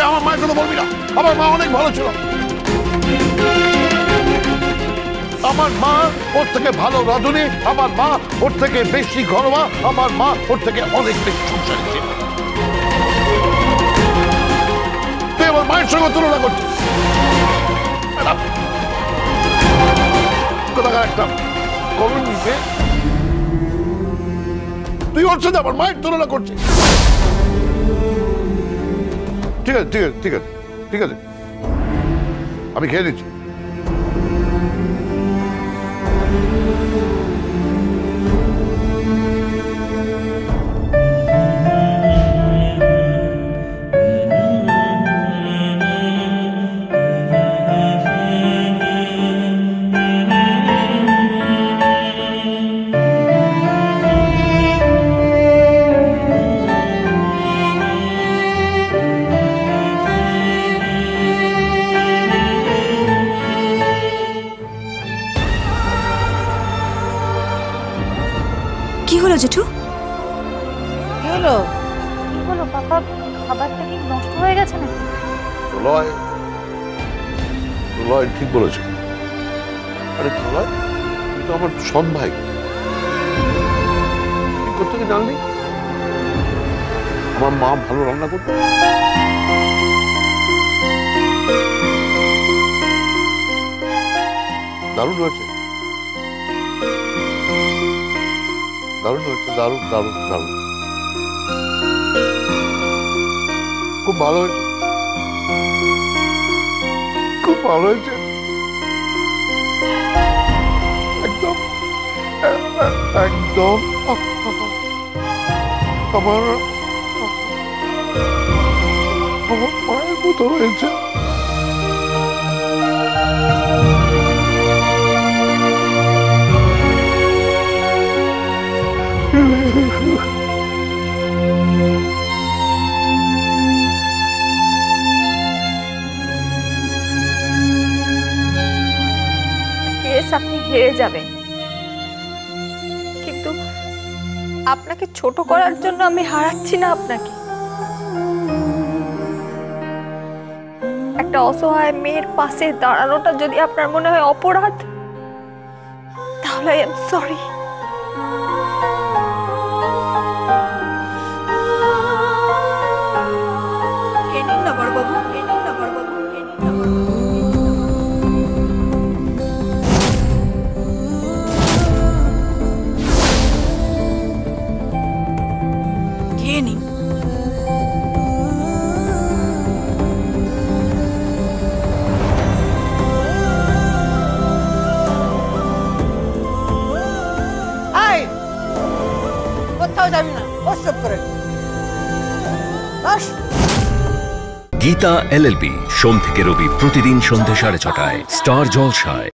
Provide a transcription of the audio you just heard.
আমার মায়ের কথা বলবি না। আমার মা অনেক ভালো ছিল। আমার মা ওর থেকে ভালো রাঁধুনি, আমার মা ওর থেকে বেশি ঘরোয়া, আমার মা ওর থেকে অনেক বেশি সংসারী ছিল। তুই আমার মায়ের সঙ্গে তুলনা করছিস। একটা কলম নিতে তুই ওর সাথে আমার মায়ের তুলনা করছিস। ঠিক আছে ঠিক আছে ঠিক আছে ঠিক আছে, আমি খেয়ে দিচ্ছি। কি হলো জেঠু? কি হলো পাপা? খাবারটা কি নষ্ট হয়ে গেছে নাকি? লয় ঠিক বলেছে। আরে লয়, তুই তো আমার সৎ ভাই, তুই কোথেকে জানলি আমার মা ভালো রান্না করতো? দারুণ হয়েছে, দারুণ হয়েছে, দারুণ দারুণ দারুণ, খুব ভালো হয়েছে, খুব ভালো হয়েছে, একদম একদম আমার মায়ের মতো হয়েছে। আপনি হেরে যাবেন, কিন্তু আপনাকে ছোট করার জন্য আমি হারাচ্ছি না আপনাকে। একটা অসহায় মেয়ের পাশে দাঁড়ানোটা যদি আপনার মনে হয় অপরাধ, তাহলে I am sorry. Geeta LLB সোম থেকে রবি প্রতিদিন সন্ধ্যে 6:30 স্টার জলসায়।